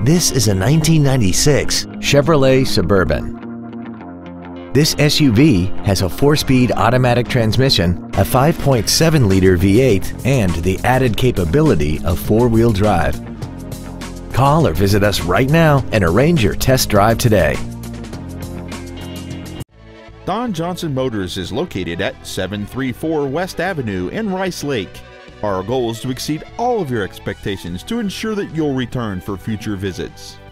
This is a 1996 Chevrolet Suburban. This SUV has a 4-speed automatic transmission, a 5.7-liter V8, and the added capability of 4-wheel drive. Call or visit us right now and arrange your test drive today. Don Johnson Motors is located at 734 West Avenue in Rice Lake. Our goal is to exceed all of your expectations to ensure that you'll return for future visits.